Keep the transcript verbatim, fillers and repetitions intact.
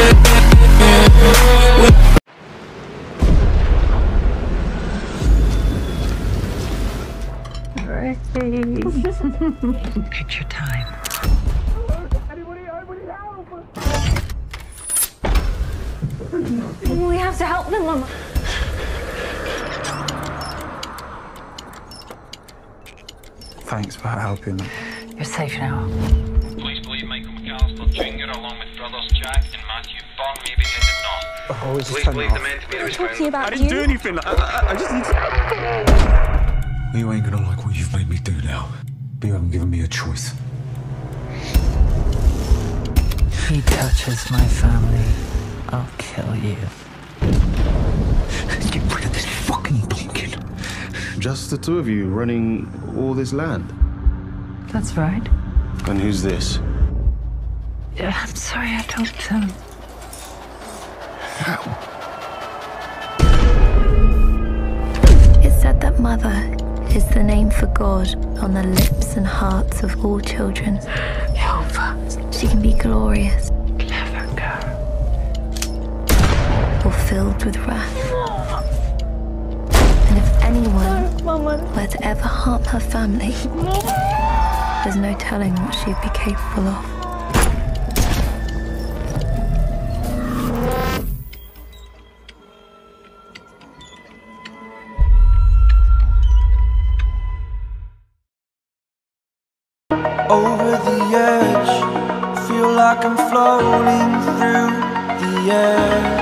Take your time. Anybody, anybody help! We have to help them, Mama. Thanks for helping. You're safe now. Police believe Michael McAllister Junior along with brothers Jack and Matthew Byrne may be headed north. Oh, it's Police just believe the men to be We're found. talking about I didn't you. do anything. I, I, I just need to... You ain't gonna like what you've made me do now. But you haven't given me a choice. He touches my family, I'll kill you. Get rid of this fucking pumpkin. Just the two of you running all this land? That's right. And who's this? Yeah, I'm sorry, I don't, um... It's said that mother is the name for God on the lips and hearts of all children. Jehovah. She can be glorious Clever girl. or filled with wrath. And if anyone were to ever harm her family, there's no telling what she'd be capable of. Over the edge, feel like I'm floating through the air.